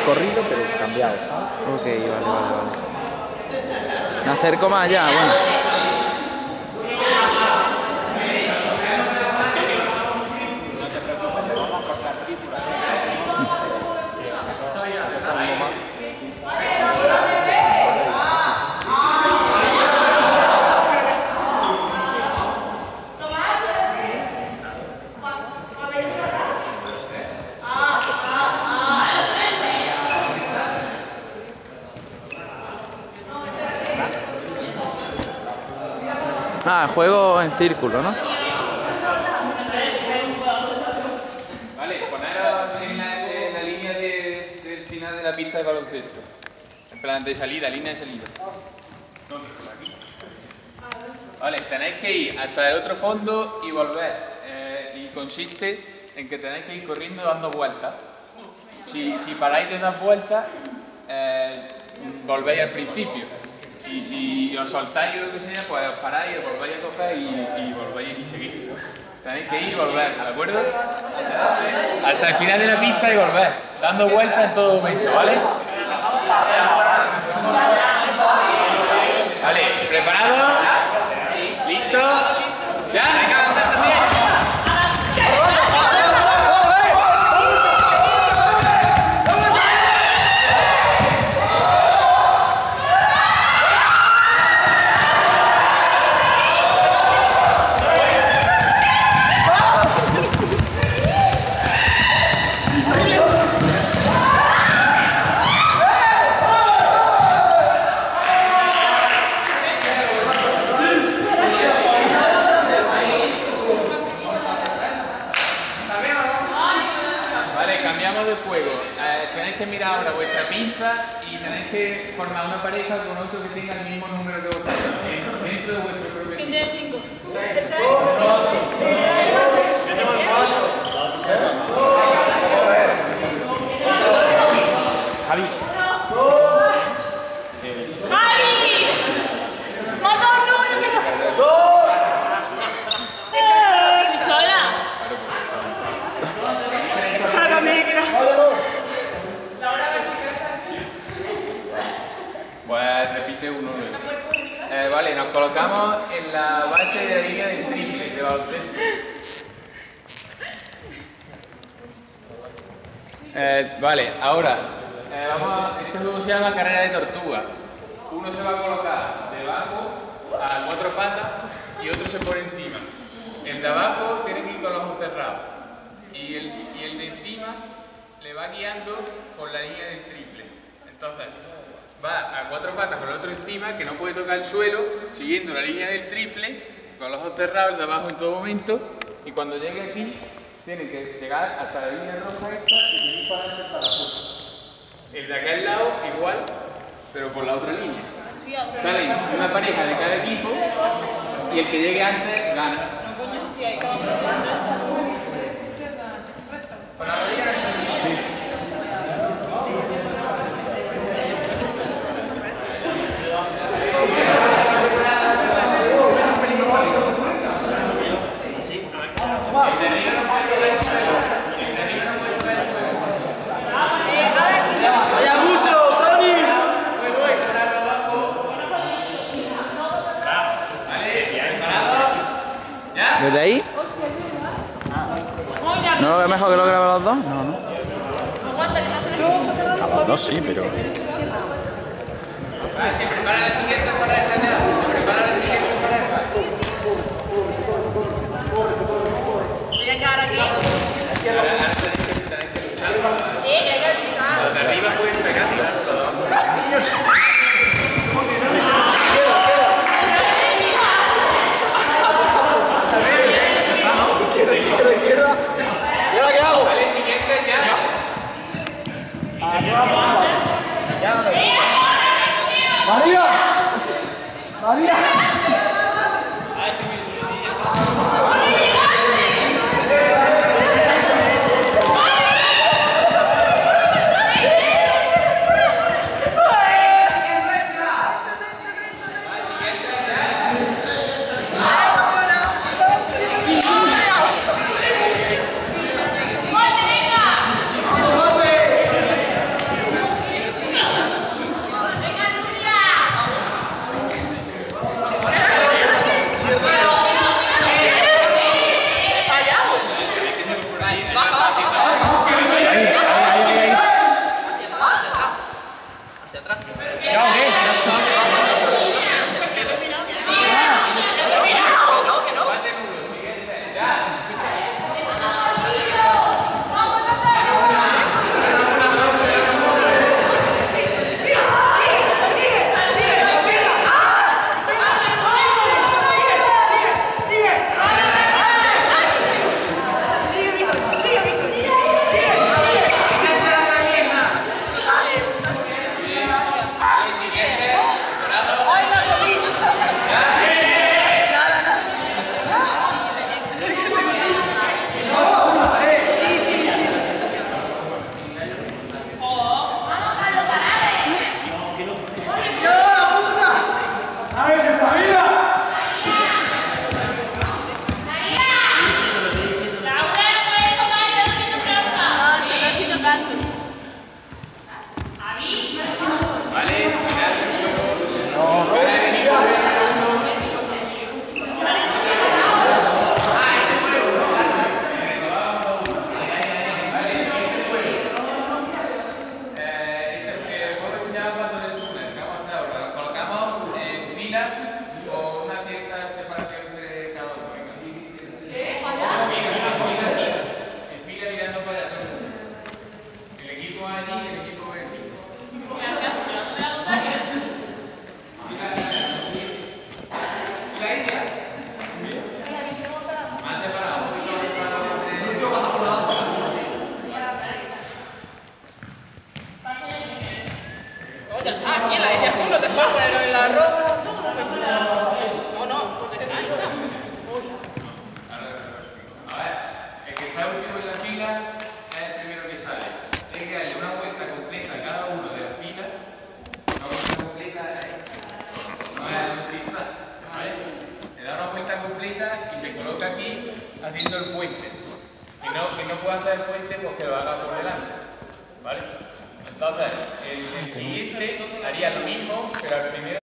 corrido, pero cambiado, ¿sabes? Ok, vale. Me acerco más allá, bueno. Ah, juego en círculo, ¿no? Vale, poneros en la línea del final de la pista de baloncesto. En plan de salida, línea de salida. Vale, tenéis que ir hasta el otro fondo y volver. Y consiste en que tenéis que ir corriendo dando vueltas. Si paráis de dar vueltas, volvéis al principio. Y si os soltáis o lo que sea, pues os paráis, os volvéis a coger y volvéis y seguís. Tenéis que ir y volver, ¿de acuerdo? Hasta el final de la pista y volver, dando vueltas en todo momento, ¿vale? Vale, ¿preparados? ¿Listo? ¿Ya? ¿Hay que avanzar también? De juego. Tenéis que mirar ahora vuestra pinza y tenéis que formar una pareja con otro que tenga el mismo número que vosotros dentro de vuestro propio equipo. ¿Quién tiene 5? Javi. ¡Javi! ¡Mata un número que no! ¡Sola! ¡Sara negra! Pues repite uno luego. Vale, nos colocamos en la base de la línea del triple de baloncesto. Vale, ahora este juego se llama carrera de tortuga. Uno se va a colocar debajo a 4 patas y otro se pone encima. El de abajo tiene que ir con los ojos cerrados y el de encima le va guiando por la línea del triple. Entonces va a 4 patas con el otro encima, que no puede tocar el suelo, siguiendo la línea del triple, con los ojos cerrados, el de abajo en todo momento, y cuando llegue aquí, tiene que llegar hasta la línea roja esta y seguir para adelante hasta la puerta. El de aquel lado, igual, pero por la otra línea. Salen una pareja de cada equipo, y el que llegue antes, gana. ¿Desde ahí? ¿No lo veo mejor que lo graben los dos? No, no. A los dos sí, pero... Vale, se prepara la siguiente pareja ya. Se prepara la siguiente pareja. Voy a quedar aquí. Ahora tenéis que luchar. Sí, que hay que luchar. Los de arriba pueden pegar. Vale, siguiente ya. ¡María! ¡María! allí el equipo ve aquí. ¿Y la India? Más separado, un poquito más separado entre... Oye, aquí en la India tú no te pases. Pero en la roja... No, no, porque ahí está. A ver, el que está último en la fila es el primero que sale. Hay que darle una vuelta completa a cada uno de la fila. Una vuelta completa no es un zigzag, ¿vale? Le da una vuelta completa y se coloca aquí haciendo el puente. Que no puede hacer el puente porque lo haga por delante, ¿vale? Entonces, el siguiente haría lo mismo, pero al primero